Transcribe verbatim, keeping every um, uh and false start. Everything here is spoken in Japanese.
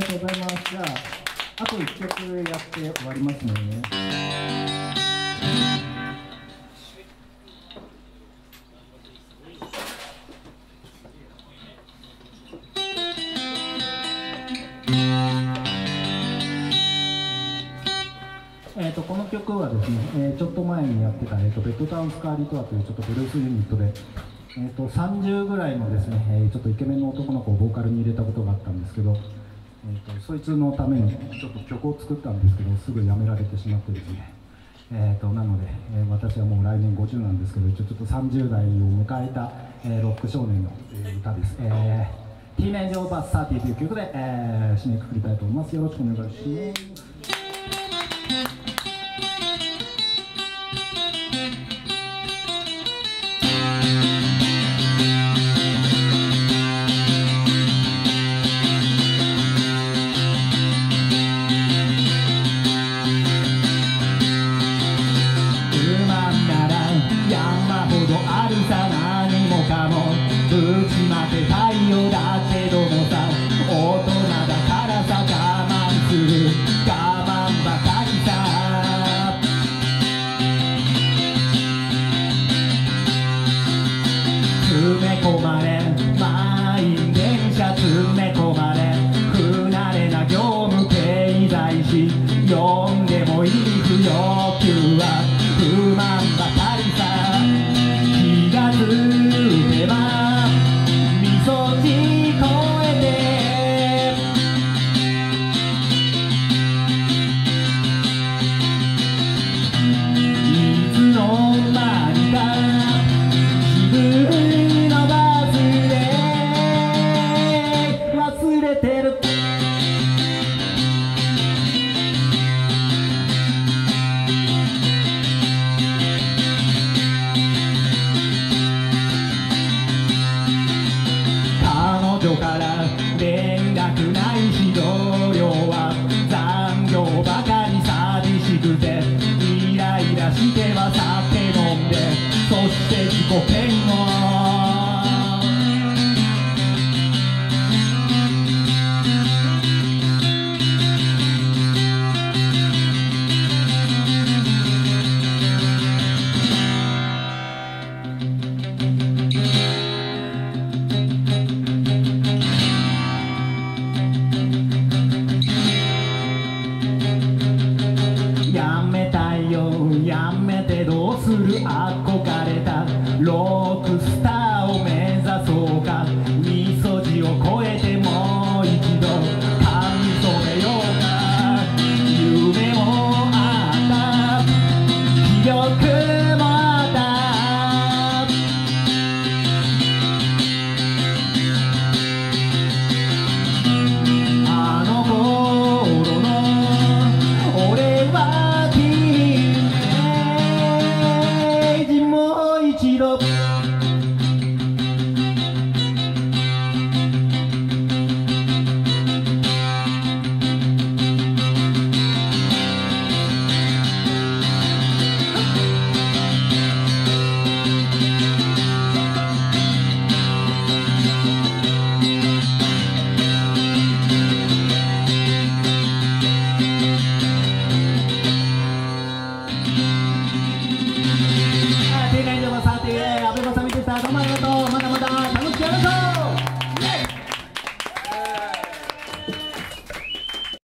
がとうございます。じゃあ、あといっきょくやって終わりますね。えー、とこの曲はですね、えー、ちょっと前にやってた、えー、とベッドタウンスカーリートアというちょっとブルースユニットで、えー、とさんじゅうぐらいのですね、えー、ちょっとイケメンの男の子をボーカルに入れたことがあったんですけど、えー、とそいつのためにちょっと曲を作ったんですけど、すぐやめられてしまってですね、えー、となので、えー、私はもう来年ごじゅうなんですけど、一応ちょっとさんじゅう代を迎えた、えー、ロック少年の、えー、歌です。えー、ティーネージオーバーサーティーという曲で、えー、締めくくりたいと思います。よろしくお願いします。